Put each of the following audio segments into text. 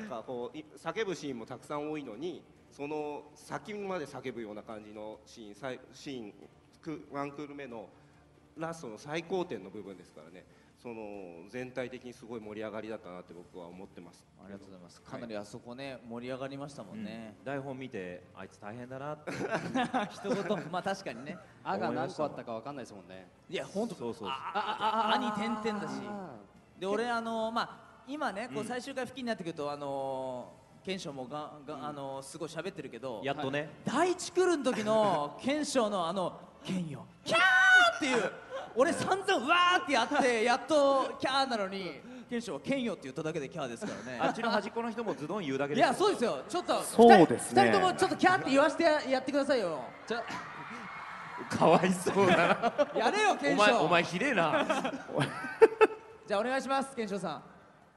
かこう叫ぶシーンもたくさん多いのに、その先まで叫ぶような感じのシーンワンクール目のラストの最高点の部分ですからね、その全体的にすごい盛り上がりだったなって僕は思ってます。 ありがとうございます。かなりあそこね、盛り上がりましたもんね。 台本見てあいつ大変だなって一言、まあ確かにね。 あが何個あったかわかんないですもんね。 いや本当そうそう。 あに点々だし。で俺まあ今ねこう最終回付近になってくると賢章もすごい喋ってるけど、 やっとね。 第一クールの時の賢章の賢よキャーっていう俺散々うわーってやってやっとキャーなのに賢章は賢よって言っただけでキャーですからね。 あっちの端っこの人もズドン言うだけで。 いやそうですよ。ちょっとそうですね 2人ともちょっとキャーって言わせてやってくださいよ。 かわいそうだな。 やれよ賢章。 お前ひでえな。 じゃあお願いします賢章さん。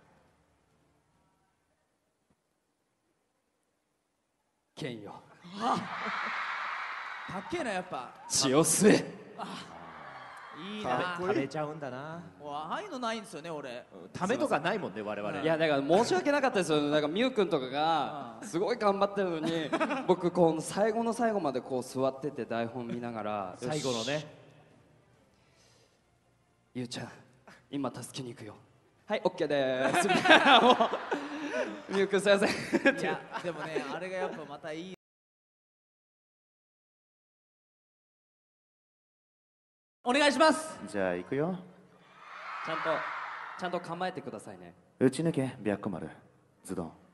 剣よかっけえなやっぱ。 血を吸え。 いいな。 食べちゃうんだな。 ああいうのないんですよね俺。 ためとかないもんね我々。 いやだから申し訳なかったですよ。なんかみゆくんとかがすごい頑張ってるのに僕この最後の最後までこう座ってて台本見ながら最後のね。 ゆうちゃん今助けに行くよ。はいオッケーでーす。みゆくんすいません。 いやでもねあれがやっぱまたいい。お願いします。 じゃあ行くよ。 ちゃんと構えてくださいね。 打ち抜け白虎丸ズドン。